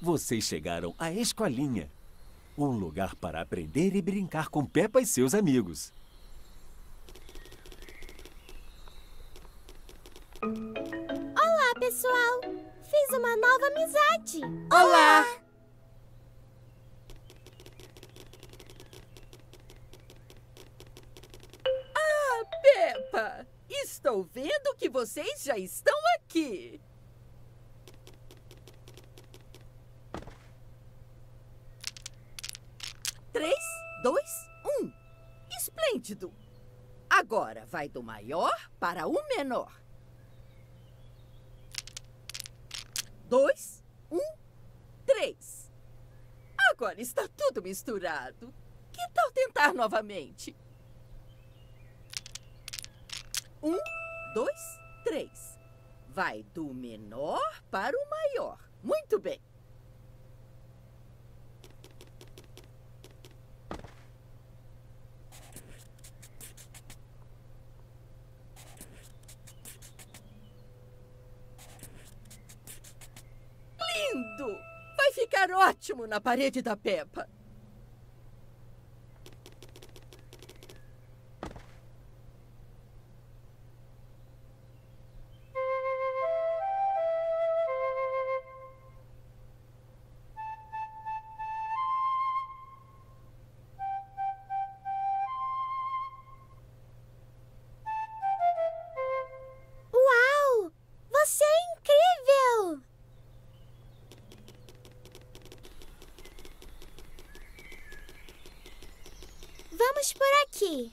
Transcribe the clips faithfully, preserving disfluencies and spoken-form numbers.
Vocês chegaram à escolinha. Um lugar para aprender e brincar com Peppa e seus amigos. Olá, pessoal! Fiz uma nova amizade! Olá! Ah, Peppa! Estou vendo que vocês já estão aqui. Três, dois, um. Esplêndido! Agora vai do maior para o menor. Dois, um, três. Agora está tudo misturado. Que tal tentar novamente? Um, dois, três. Vai do menor para o maior. Muito bem. Lindo! Vai ficar ótimo na parede da Peppa. Uau! Você é incrível! Vamos por aqui.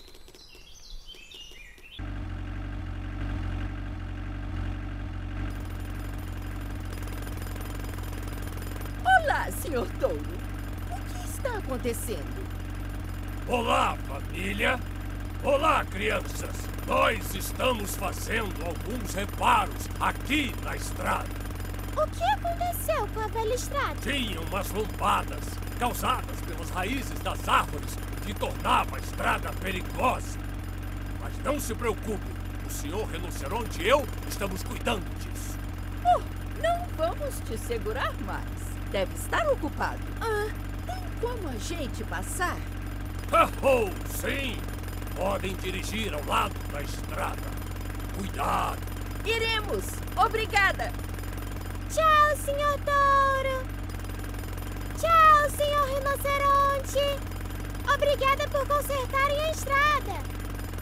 Olá, senhor Touro. O que está acontecendo? Olá, família! Olá, crianças! Nós estamos fazendo alguns reparos aqui na estrada. O que aconteceu com a velha estrada? Tinha umas lompadas causadas pelas raízes das árvores que tornava a estrada perigosa. Mas não se preocupe, o senhor rinoceronte e eu estamos cuidando disso. Oh, não vamos te segurar mais. Deve estar ocupado. Ah, tem como a gente passar? Oh, sim! Podem dirigir ao lado da estrada. Cuidado! Iremos! Obrigada! Tchau, senhor Touro! Tchau, senhor Rinoceronte! Obrigada por consertarem a estrada!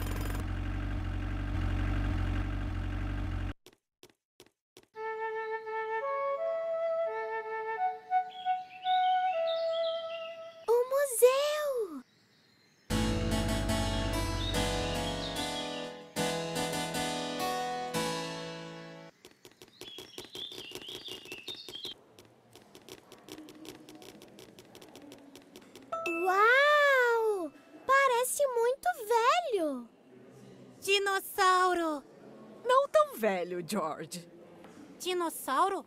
O museu! Uau! Parece muito velho! Dinossauro! Não tão velho, George. Dinossauro?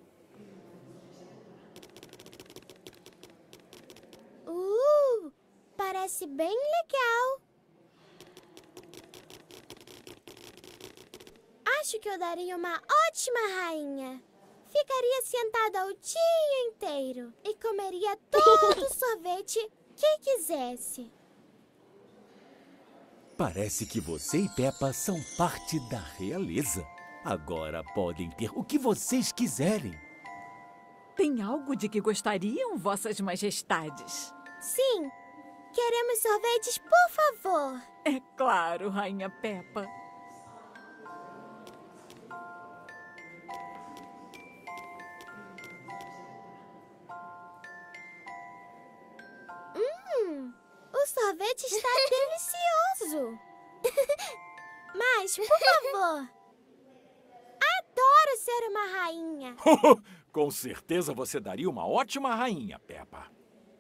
Uh! Parece bem legal! Acho que eu daria uma ótima rainha. Ficaria sentada o dia inteiro e comeria todo o sorvete que quisesse. Parece que você e Peppa são parte da realeza. Agora podem ter o que vocês quiserem. Tem algo de que gostariam, vossas majestades? Sim, queremos sorvetes, por favor. É claro, Rainha Peppa. Hum, o sorvete está delicioso. Mas, por favor, adoro ser uma rainha. Com certeza você daria uma ótima rainha, Peppa.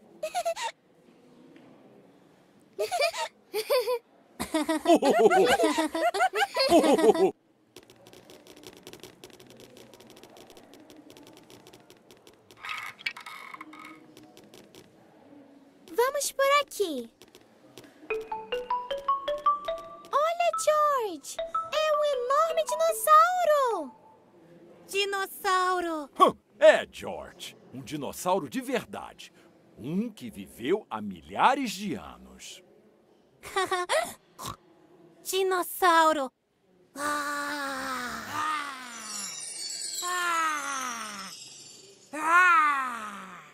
Vamos por aqui. Olha, George! É um enorme dinossauro! Dinossauro! Hum, É, George, um dinossauro de verdade. Um que viveu há milhares de anos. Dinossauro. Ah. Ah. Ah.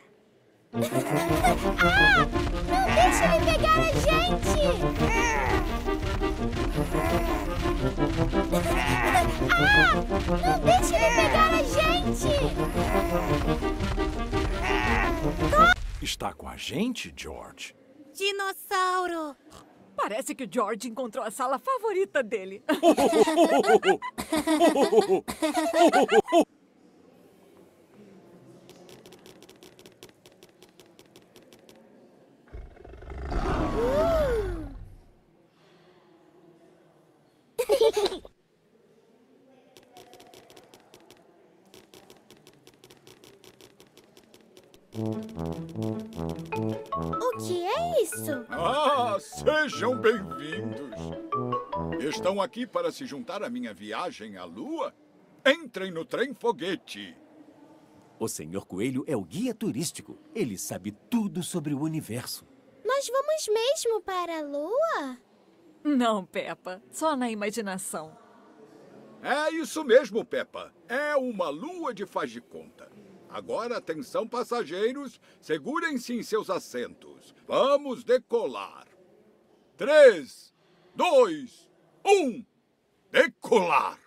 Ah! Não deixe ele pegar a gente! Ah! Não deixe ele pegar a gente! Está com a gente, George? Dinossauro. Parece que o George encontrou a sala favorita dele. O que é isso? Ah, sejam bem-vindos. Estão aqui para se juntar à minha viagem à Lua? Entrem no trem-foguete. O senhor Coelho é o guia turístico. Ele sabe tudo sobre o universo. Nós vamos mesmo para a Lua? Não, Peppa. Só na imaginação. É isso mesmo, Peppa. É uma lua de faz de conta. Agora, atenção, passageiros. Segurem-se em seus assentos. Vamos decolar. Três, dois, um. Decolar!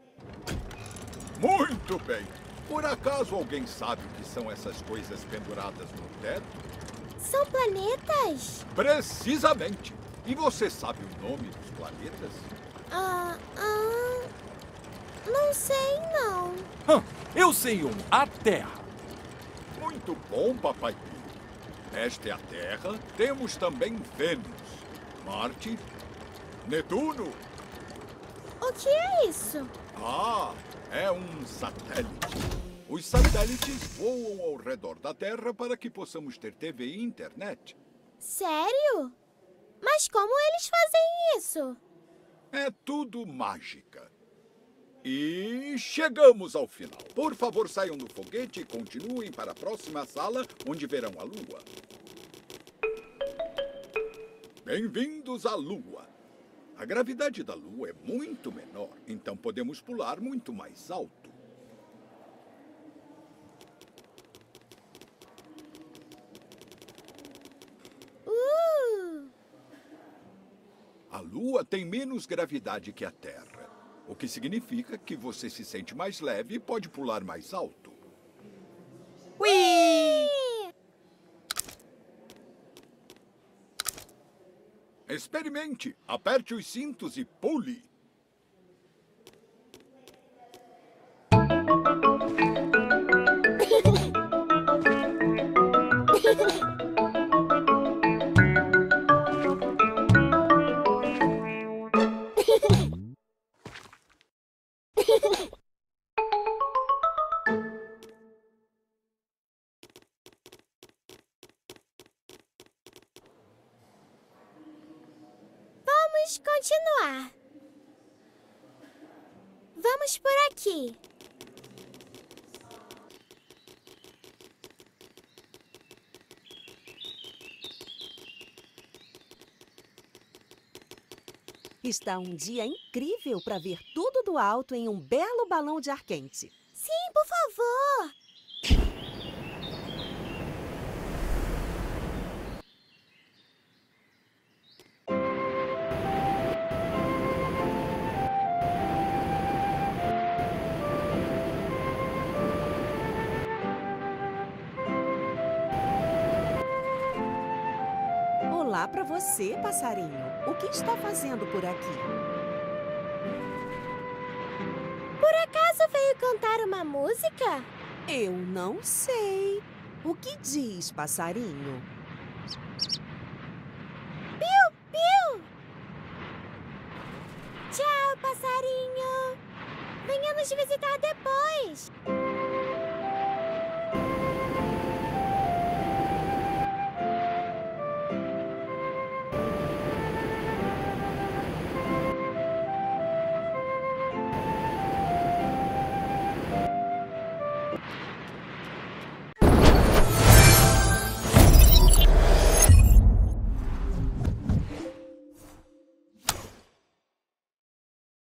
Muito bem. Por acaso alguém sabe o que são essas coisas penduradas no teto? São planetas? Precisamente. E você sabe o nome dos planetas? Ah, ah, não sei, não. Hã, eu sei um, a Terra. Muito bom, Papai Pio. Esta é a Terra. Temos também Vênus, Marte, Netuno. O que é isso? Ah, é um satélite. Os satélites voam ao redor da Terra para que possamos ter T V e internet. Sério? Mas como eles fazem isso? É tudo mágica. E chegamos ao final. Por favor, saiam do foguete e continuem para a próxima sala, onde verão a Lua. Bem-vindos à Lua. A gravidade da Lua é muito menor, então podemos pular muito mais alto. Uh! A Lua tem menos gravidade que a Terra, o que significa que você se sente mais leve e pode pular mais alto. Ui! Experimente. Aperte os cintos e pule. Vamos continuar. Vamos por aqui. Está um dia incrível para ver tudo do alto em um belo balão de ar quente. Sim, por favor. Olá para você, passarinho. O que está fazendo por aqui? Por acaso veio cantar uma música? Eu não sei. O que diz, passarinho? Piu, piu! Tchau, passarinho! Venha nos visitar depois!